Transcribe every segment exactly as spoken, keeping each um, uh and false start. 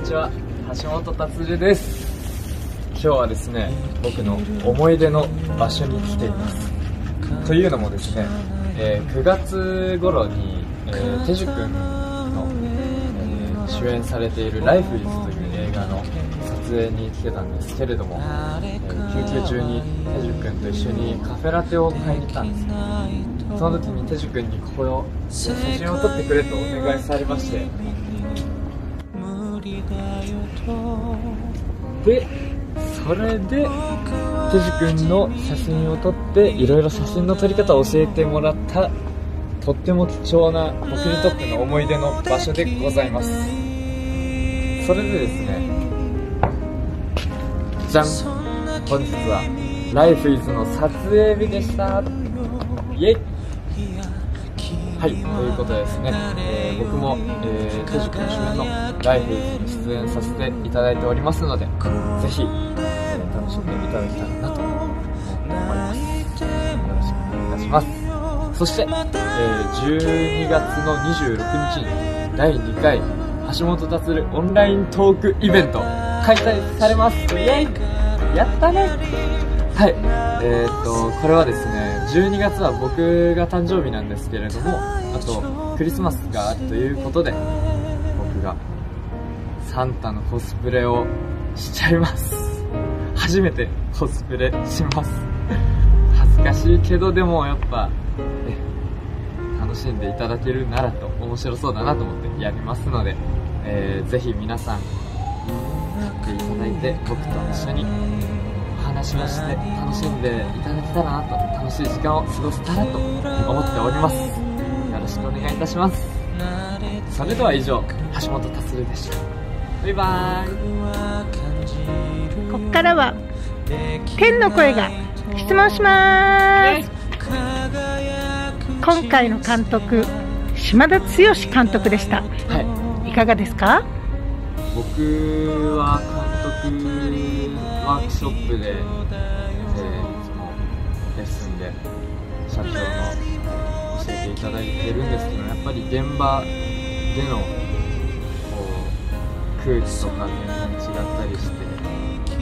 にちは、橋本達です。今日はですね、僕の思い出の場所に来ています。というのもですね、えー、くがつ頃に、えー、テジュ君の、えー、主演されているライフイズという映画の撮影に来てたんですけれども、えー、休憩中にテジュ君と一緒にカフェラテを買いに行ったんですね。その時にテジュ君にここを写真を撮ってくれとお願いされまして、で、それでテジュ君の写真を撮っていろいろ写真の撮り方を教えてもらったとっても貴重な僕にとっての思い出の場所でございます。それでですね、じゃん、本日はライフイズの撮影日でした。イエイ。はい、ということでですね、えー、僕も、えー、テジュ君主演のライフイズに出演させていただいておりますので、ぜひ、えー、楽しんでいただけたらなと思います。よろしくお願いいたします。そして、えー、じゅうにがつのにじゅうろくにちにだいにかい橋本達オンライントークイベント開催されます。イエイ、やったね。はい、えー、っとこれはですね、じゅうにがつは僕が誕生日なんですけれども、あとクリスマスがあるということで、僕がサンタのコスプレをしちゃいます。初めてコスプレします。恥ずかしいけど、でもやっぱ、ね、楽しんでいただけるならと、面白そうだなと思ってやりますので、えー、ぜひ皆さん買っていただいて、僕と一緒にお話をして楽しんでいただけたらなと、楽しい時間を過ごせたらと思っております。よろしくお願いいたします。それでは以上、橋本達でした。バイバーイ。 ここからは天の声が質問します。今回の監督、島田剛監督でした。はい、いかがですか？ 僕は監督ワークショップで、えー、いつもレッスンで社長の教えていただいてるんですけど、やっぱり現場でのこう空気とか全然違ったりして、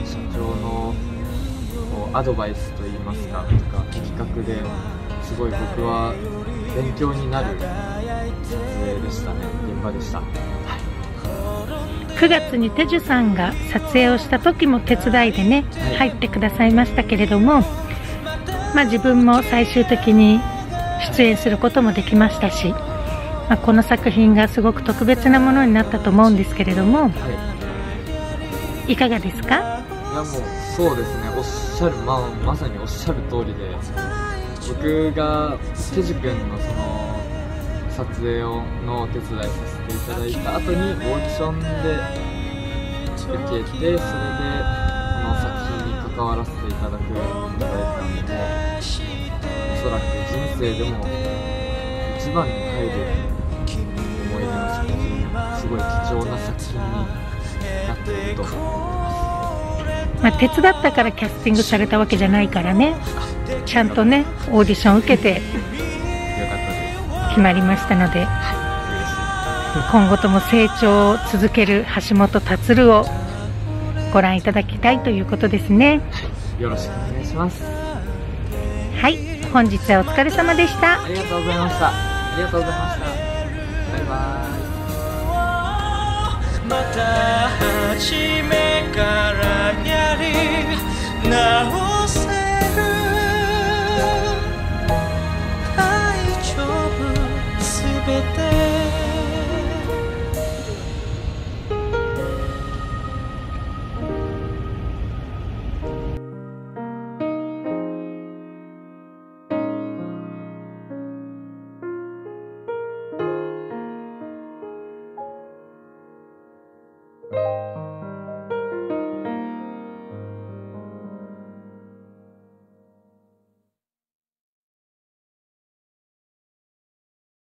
社長のこうアドバイスといいますか、とか企画ですごい僕は勉強になる撮影でしたね。現場でした。 くがつにテジュさんが撮影をした時も手伝いでね、入ってくださいましたけれども、まあ、自分も最終的に出演することもできましたし、まあ、この作品がすごく特別なものになったと思うんですけれども、はい、いかがですか？ いや、もうそうですね、おっしゃる、まあ、まさにおっしゃる通りで、僕がテジュ君のその撮影をのお手伝いさせていただいた後にオーディションで受けて、それでこの作品に関わらせていただくいただいたので、おそらく人生でも一番に入る思い出の作品、すごい貴重な作品になっていると思います。 まあ、手伝ったからキャスティングされたわけじゃないからね、ちゃんとねオーディション受けて決まりましたので、今後とも成長を続ける橋本達をご覧いただきたいということですね。 よろしくお願いします。 はい、本日はお疲れ様でした。 ありがとうございました。ありがとうございました。バイバーイ。また初めからやり直